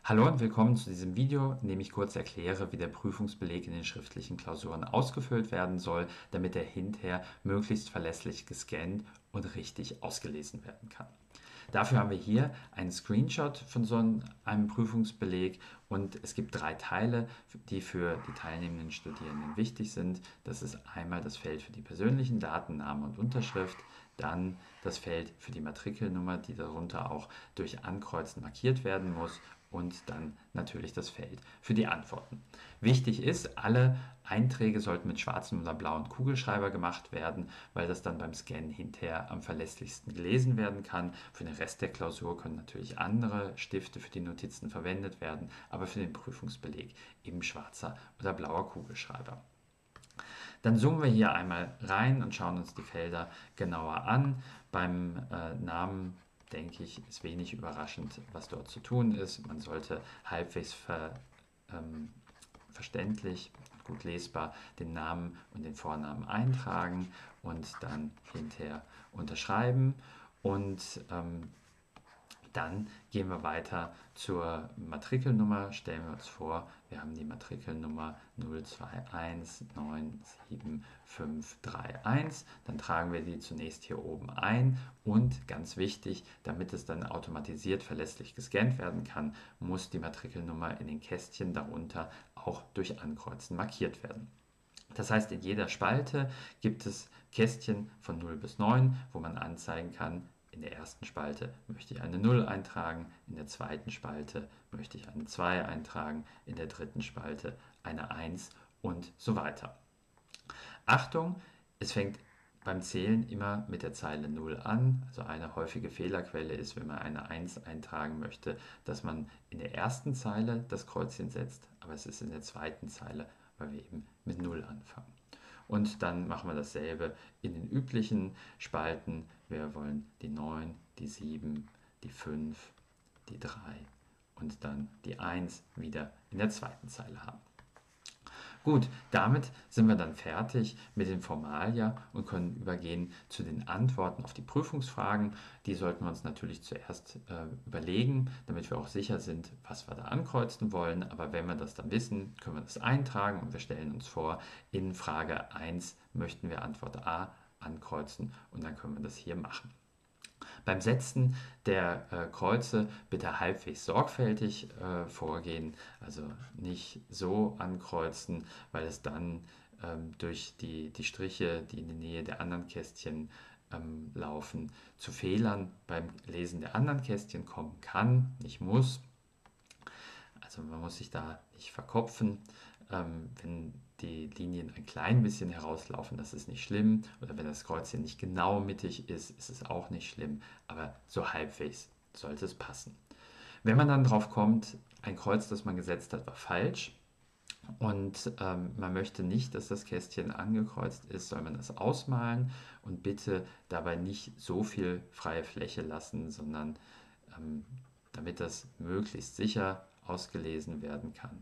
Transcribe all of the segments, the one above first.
Hallo und willkommen zu diesem Video, in dem ich kurz erkläre, wie der Prüfungsbeleg in den schriftlichen Klausuren ausgefüllt werden soll, damit er hinterher möglichst verlässlich gescannt und richtig ausgelesen werden kann. Dafür haben wir hier einen Screenshot von einem Prüfungsbeleg und es gibt drei Teile, die für die teilnehmenden Studierenden wichtig sind. Das ist einmal das Feld für die persönlichen Daten, Name und Unterschrift, dann das Feld für die Matrikelnummer, die darunter auch durch Ankreuzen markiert werden muss und dann natürlich das Feld für die Antworten. Wichtig ist, alle Einträge sollten mit schwarzem oder blauen Kugelschreiber gemacht werden, weil das dann beim Scannen hinterher am verlässlichsten gelesen werden kann. Für den Rest der Klausur können natürlich andere Stifte für die Notizen verwendet werden, aber für den Prüfungsbeleg eben schwarzer oder blauer Kugelschreiber. Dann zoomen wir hier einmal rein und schauen uns die Felder genauer an. Beim Namen denke ich, ist wenig überraschend, was dort zu tun ist. Man sollte halbwegs verständlich, gut lesbar den Namen und den Vornamen eintragen und dann hinterher unterschreiben. Und dann gehen wir weiter zur Matrikelnummer. Stellen wir uns vor, wir haben die Matrikelnummer 021975531. Dann tragen wir die zunächst hier oben ein und ganz wichtig, damit es dann automatisiert verlässlich gescannt werden kann, muss die Matrikelnummer in den Kästchen darunter auch durch Ankreuzen markiert werden. Das heißt, in jeder Spalte gibt es Kästchen von 0 bis 9, wo man anzeigen kann, in der ersten Spalte möchte ich eine 0 eintragen, in der zweiten Spalte möchte ich eine 2 eintragen, in der dritten Spalte eine 1 und so weiter. Achtung, es fängt beim Zählen immer mit der Zeile 0 an. Also eine häufige Fehlerquelle ist, wenn man eine 1 eintragen möchte, dass man in der ersten Zeile das Kreuzchen setzt, aber es ist in der zweiten Zeile, weil wir eben mit 0 anfangen. Und dann machen wir dasselbe in den üblichen Spalten. Wir wollen die 9, die 7, die 5, die 3 und dann die 1 wieder in der zweiten Zeile haben. Gut, damit sind wir dann fertig mit den Formalia und können übergehen zu den Antworten auf die Prüfungsfragen. Die sollten wir uns natürlich zuerst überlegen, damit wir auch sicher sind, was wir da ankreuzen wollen. Aber wenn wir das dann wissen, können wir das eintragen und wir stellen uns vor, in Frage 1 möchten wir Antwort A ankreuzen und dann können wir das hier machen. Beim Setzen der Kreuze bitte halbwegs sorgfältig vorgehen, also nicht so ankreuzen, weil es dann durch die Striche, die in die Nähe der anderen Kästchen laufen, zu Fehlern beim Lesen der anderen Kästchen kommen kann, nicht muss. Also man muss sich da nicht verkopfen. Wenn die Linien ein klein bisschen herauslaufen, das ist nicht schlimm. Oder wenn das Kreuzchen nicht genau mittig ist, ist es auch nicht schlimm. Aber so halbwegs sollte es passen. Wenn man dann drauf kommt, ein Kreuz, das man gesetzt hat, war falsch und man möchte nicht, dass das Kästchen angekreuzt ist, soll man das ausmalen und bitte dabei nicht so viel freie Fläche lassen, sondern damit das möglichst sicher ausgelesen werden kann,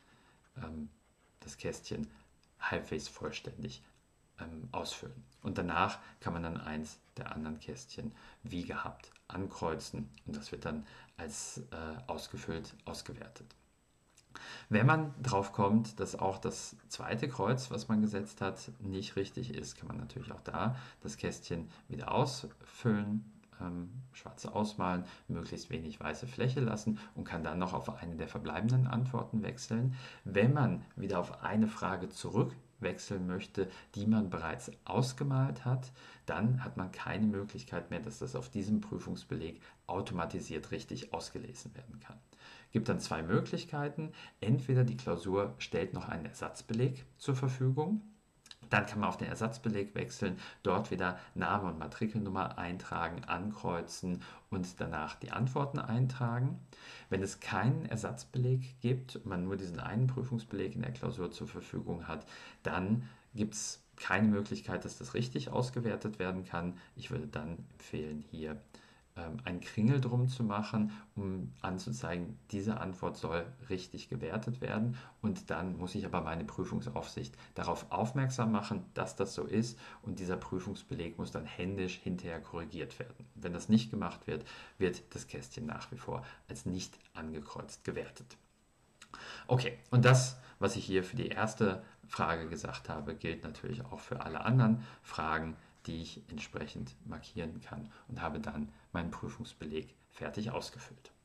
das Kästchen halbwegs vollständig ausfüllen. Und danach kann man dann eins der anderen Kästchen wie gehabt ankreuzen und das wird dann als ausgefüllt ausgewertet. Wenn man drauf kommt, dass auch das zweite Kreuz, was man gesetzt hat, nicht richtig ist, kann man natürlich auch da das Kästchen wieder ausfüllen, schwarze ausmalen, möglichst wenig weiße Fläche lassen und kann dann noch auf eine der verbleibenden Antworten wechseln. Wenn man wieder auf eine Frage zurückwechseln möchte, die man bereits ausgemalt hat, dann hat man keine Möglichkeit mehr, dass das auf diesem Prüfungsbeleg automatisiert richtig ausgelesen werden kann. Es gibt dann zwei Möglichkeiten. Entweder die Klausur stellt noch einen Ersatzbeleg zur Verfügung. Dann kann man auf den Ersatzbeleg wechseln, dort wieder Name und Matrikelnummer eintragen, ankreuzen und danach die Antworten eintragen. Wenn es keinen Ersatzbeleg gibt und man nur diesen einen Prüfungsbeleg in der Klausur zur Verfügung hat, dann gibt es keine Möglichkeit, dass das richtig ausgewertet werden kann. Ich würde dann empfehlen, hier einen Kringel drum zu machen, um anzuzeigen, diese Antwort soll richtig gewertet werden. Und dann muss ich aber meine Prüfungsaufsicht darauf aufmerksam machen, dass das so ist. Und dieser Prüfungsbeleg muss dann händisch hinterher korrigiert werden. Wenn das nicht gemacht wird, wird das Kästchen nach wie vor als nicht angekreuzt gewertet. Okay, und das, was ich hier für die erste Frage gesagt habe, gilt natürlich auch für alle anderen Fragen, die ich entsprechend markieren kann und habe dann meinen Prüfungsbeleg fertig ausgefüllt.